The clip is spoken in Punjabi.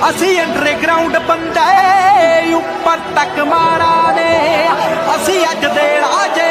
असी अंडरग्राउंड बंदे उपर तक मारा ने, असी अज दे राज